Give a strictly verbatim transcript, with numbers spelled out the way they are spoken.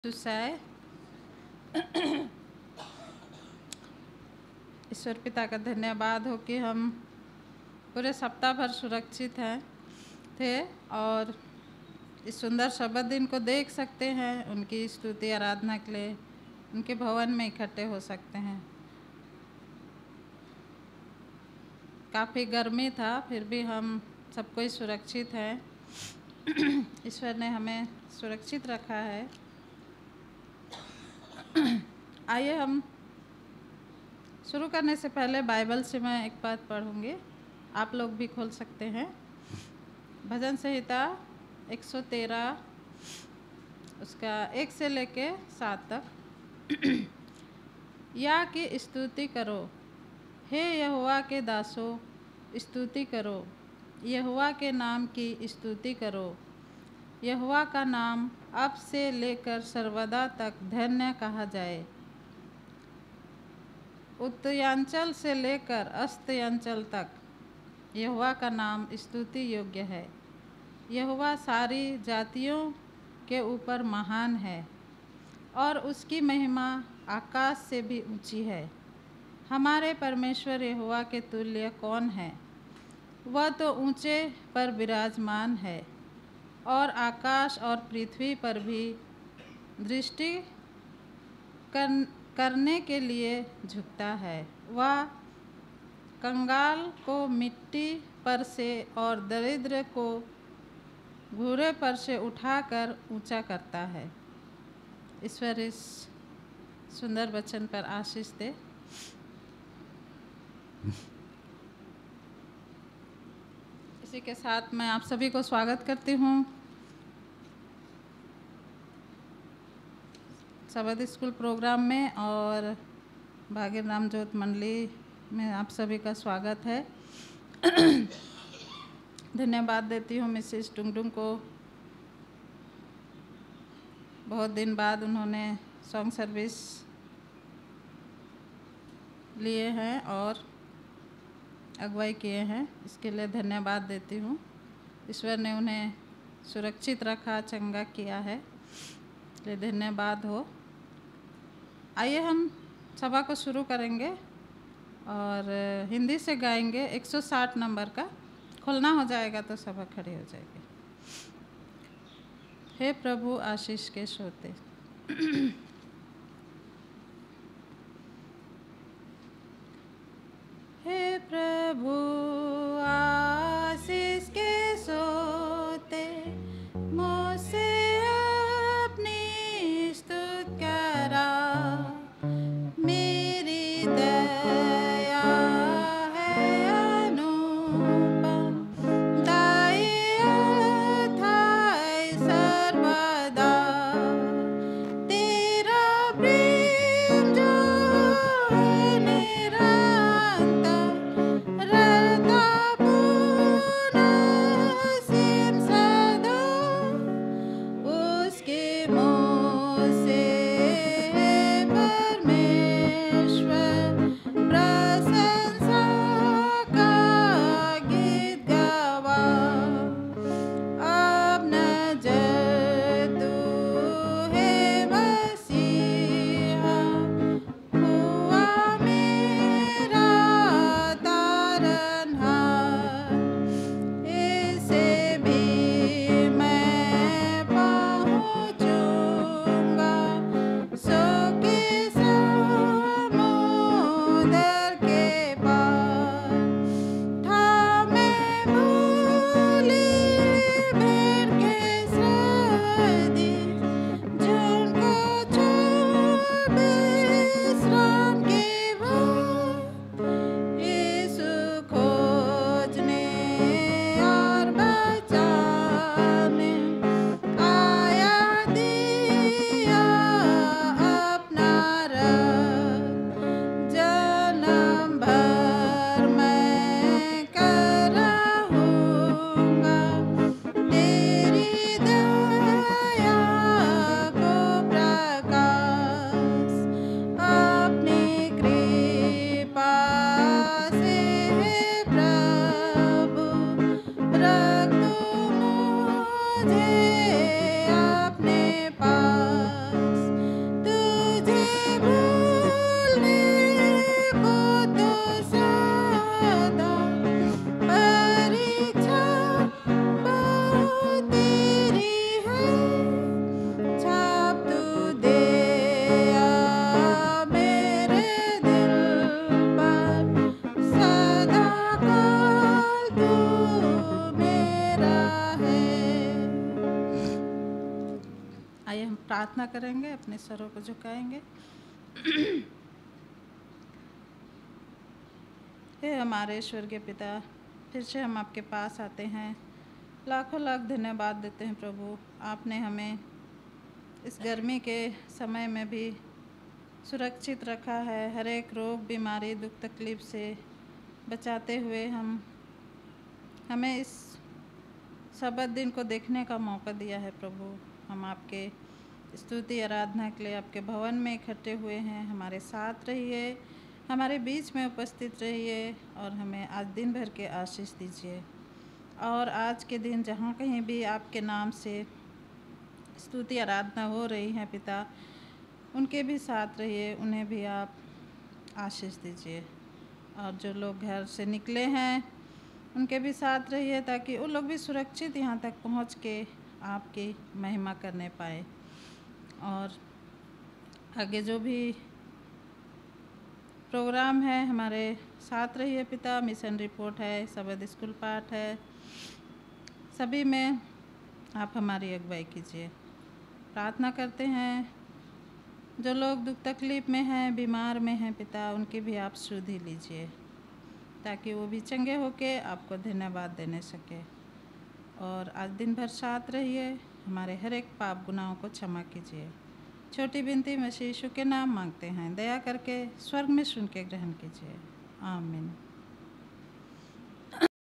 to say ईश्वर पिता का धन्यवाद हो कि हम पूरे सप्ताह भर सुरक्षित हैं थे और इस सुंदर शब्द दिन को देख सकते हैं। उनकी स्तुति आराधना के लिए उनके भवन में इकट्ठे हो सकते हैं। काफ़ी गर्मी था, फिर भी हम सब कोई सुरक्षित हैं। ईश्वर ने हमें सुरक्षित रखा है। आइए हम शुरू करने से पहले बाइबल से मैं एक बात पढ़ूंगी, आप लोग भी खोल सकते हैं। भजन संहिता एक सौ तेरह उसका एक से लेके सात तक। या की स्तुति करो, हे यहोवा के दासों, स्तुति करो, यहोवा के नाम की स्तुति करो। यहोवा का नाम अब से लेकर सर्वदा तक धन्य कहा जाए। उत्तरांचल से लेकर अस्तांचल तक यहोवा का नाम स्तुति योग्य है। यहोवा सारी जातियों के ऊपर महान है और उसकी महिमा आकाश से भी ऊंची है। हमारे परमेश्वर यहोवा के तुल्य कौन है? वह तो ऊंचे पर विराजमान है और आकाश और पृथ्वी पर भी दृष्टि कर, करने के लिए झुकता है। वह कंगाल को मिट्टी पर से और दरिद्र को घूरे पर से उठाकर ऊंचा करता है। ईश्वर इस सुंदर वचन पर आशीष दे। इसी के साथ मैं आप सभी को स्वागत करती हूँ शबद स्कूल प्रोग्राम में, और भाग्य नाम ज्योत मंडली में आप सभी का स्वागत है। धन्यवाद देती हूँ मिसेस डुंगडुंग को। बहुत दिन बाद उन्होंने सॉन्ग सर्विस लिए हैं और अगुवाई किए हैं, इसके लिए धन्यवाद देती हूँ। ईश्वर ने उन्हें सुरक्षित रखा, चंगा किया है, इसलिए धन्यवाद हो। आइए हम सभा को शुरू करेंगे और हिंदी से गाएंगे। एक सौ साठ नंबर का खोलना हो जाएगा तो सभा खड़ी हो जाएगी। हे प्रभु आशीष के सोते। हे प्रभु आशीष के सोते, मुझसे अपनी स्तुति करा। मेरी दया है अनुपम, दया अथाई सर्वदा। तेरा प्रेम जो है निरंतर, प्रार्थना करेंगे, अपने सरों को झुकाएंगे। हे हमारे स्वर्गीय पिता, फिर से हम आपके पास आते हैं। लाखों लाख धन्यवाद देते हैं प्रभु, आपने हमें इस गर्मी के समय में भी सुरक्षित रखा है। हर एक रोग, बीमारी, दुख तकलीफ से बचाते हुए हम हमें इस सबत दिन को देखने का मौका दिया है प्रभु। हम आपके स्तुति आराधना के लिए आपके भवन में इकट्ठे हुए हैं। हमारे साथ रहिए, हमारे बीच में उपस्थित रहिए और हमें आज दिन भर के आशीष दीजिए। और आज के दिन जहाँ कहीं भी आपके नाम से स्तुति आराधना हो रही है पिता, उनके भी साथ रहिए, उन्हें भी आप आशीष दीजिए। और जो लोग घर से निकले हैं उनके भी साथ रहिए, ताकि वो लोग भी सुरक्षित यहाँ तक पहुँच के आपकी महिमा करने पाए। और आगे जो भी प्रोग्राम है हमारे साथ रहिए पिता। मिशन रिपोर्ट है, सबद स्कूल पाठ है, सभी में आप हमारी अगुवाई कीजिए। प्रार्थना करते हैं जो लोग दुख तकलीफ में हैं, बीमार में हैं पिता, उनकी भी आप सुधि लीजिए, ताकि वो भी चंगे होके आपको धन्यवाद देने सके। और आज दिन भर साथ रहिए, हमारे हर एक पाप गुनाहों को क्षमा कीजिए। छोटी बिनती मसीह यीशु के नाम मांगते हैं, दया करके स्वर्ग में सुन के ग्रहण कीजिए। आमीन।